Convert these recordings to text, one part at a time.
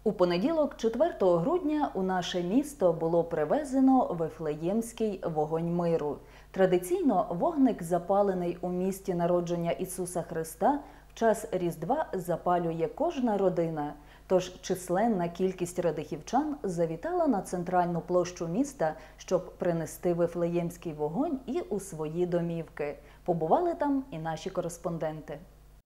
У понеділок, 4 грудня, у наше місто було привезено Вифлеємський вогонь миру. Традиційно вогник, запалений у місті народження Ісуса Христа, в час Різдва запалює кожна родина. Тож численна кількість радихівчан завітала на центральну площу міста, щоб принести Вифлеємський вогонь і у свої домівки. Побували там і наші кореспонденти.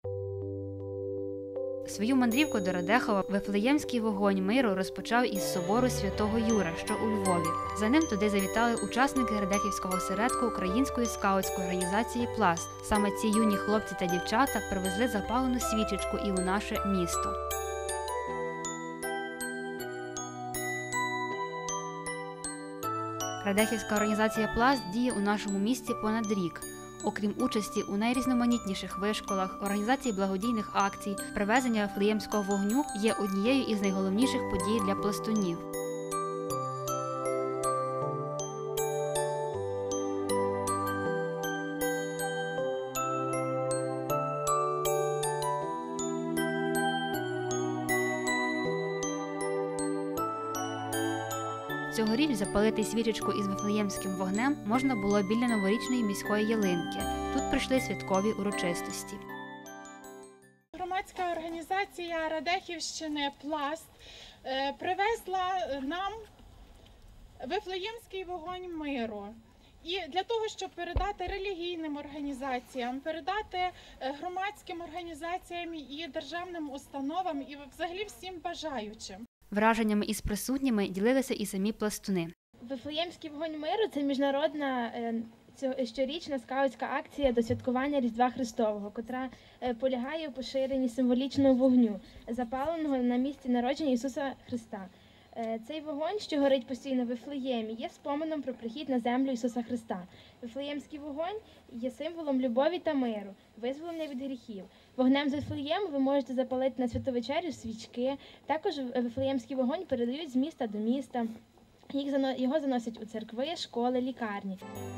Свою мандрівку до Радехова Вифлеємський вогонь миру розпочав із собору Святого Юра, що у Львові. За ним туди завітали учасники Радехівського осередку Української скаутської організації «Пласт». Саме ці юні хлопці та дівчата привезли запалену свічечку і у наше місто. Радехівська організація «Пласт» діє у нашому місті понад рік. Окрім участі у найрізноманітніших вишколах, організації благодійних акцій, привезення Вифлеємського вогню є однією із найголовніших подій для пластунів. Цьогоріч запалити свічечку із Вифлеємським вогнем можна було біля новорічної міської ялинки. Тут прийшли святкові урочистості. Громадська організація Радехівщини «Пласт» привезла нам Вифлеємський вогонь миру. І для того, щоб передати релігійним організаціям, передати громадським організаціям і державним установам, і взагалі всім бажаючим. Враженнями із присутніми ділилися і самі пластуни. Вифлеємський вогонь миру – це міжнародна щорічна скаутська акція до святкування Різдва Христового, котра полягає у поширенні символічного вогню, запаленого на місці народження Ісуса Христа. Цей вогонь, що горить постійно в Вифлеємі, є споменом про прихід на землю Ісуса Христа. Вифлеємський вогонь є символом любові та миру, визволення від гріхів. Вогнем з Вифлеєму ви можете запалити на святу вечерю свічки. Також Вифлеємський вогонь передають з міста до міста. Його заносять у церкви, школи, лікарні.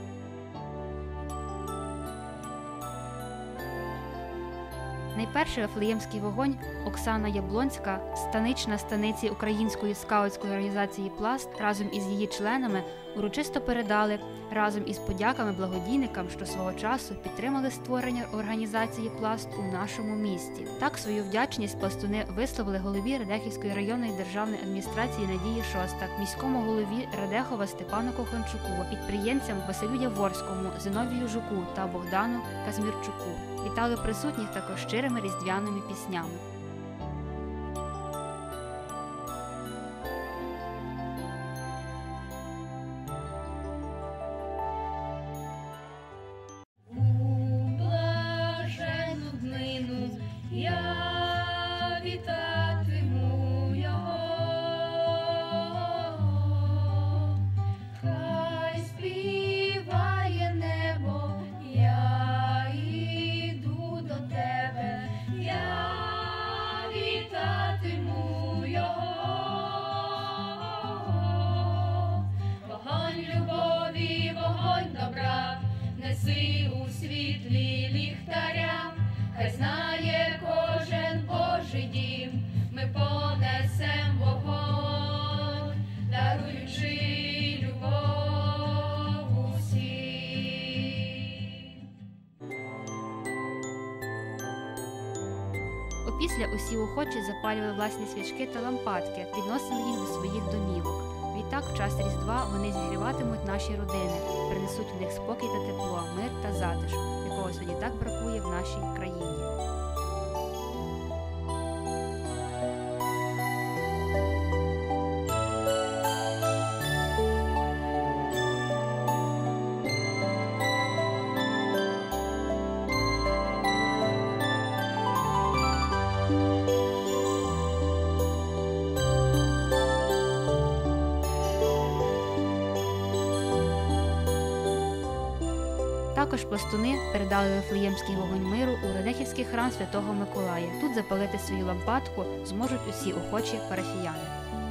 Найперший Вифлеємський вогонь Оксана Яблонська, станична станиці Української скаутської організації «Пласт», разом із її членами урочисто передали разом із подяками благодійникам, що свого часу підтримали створення організації «Пласт» у нашому місті. Так свою вдячність пластуни висловили голові Радехівської районної державної адміністрації Надії Шостак, міському голові Радехова Степану Коханчуку, підприємцям Василю Яворському, Зиновію Жуку та Богдану Казмірчуку. Вітали присутніх також щирими різдвяними піснями. Неси у світлі ліхтаря, хай знає кожен Божий дім, ми понесем вогонь, даруючи любов усім. Опісля усі охочі запалювали власні свічки та лампадки, відносили їх до своїх домівок. Відтак, в час Різдва вони зігріватимуть наші родини, принесуть в них спокій та тепло, мир та затишок, якого сьогодні так бракує в нашій країні. Також пластуни передали Вифлеємський вогонь миру у Радехівський храм Святого Миколая. Тут запалити свою лампадку зможуть усі охочі парафіяни.